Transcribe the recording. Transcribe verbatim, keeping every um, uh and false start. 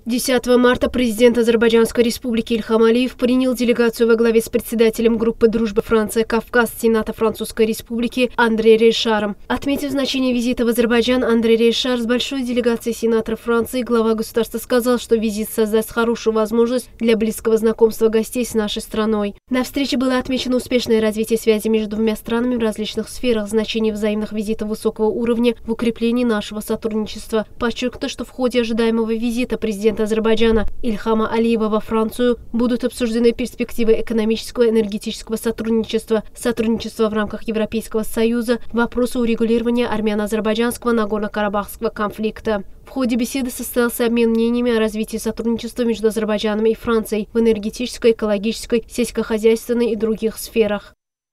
десятого марта президент Азербайджанской республики Ильхам Алиев принял делегацию во главе с председателем группы дружбы Франция-Кавказ Сената Французской республики Андре Рейшаром. Отметив значение визита в Азербайджан, Андре Рейшар с большой делегацией сенаторов Франции, глава государства, сказал, что визит создаст хорошую возможность для близкого знакомства гостей с нашей страной. На встрече было отмечено успешное развитие связи между двумя странами в различных сферах, значение взаимных визитов высокого уровня в укреплении нашего сотрудничества. Подчеркнуто, что в ходе ожидаемого визита президента Азербайджана Ильхама Алиева во Францию будут обсуждены перспективы экономического и энергетического сотрудничества, сотрудничества в рамках Европейского Союза, вопросы урегулирования армяно-азербайджанского Нагорно-Карабахского конфликта. В ходе беседы состоялся обмен мнениями о развитии сотрудничества между Азербайджаном и Францией в энергетической, экологической, сельскохозяйственной и других сферах.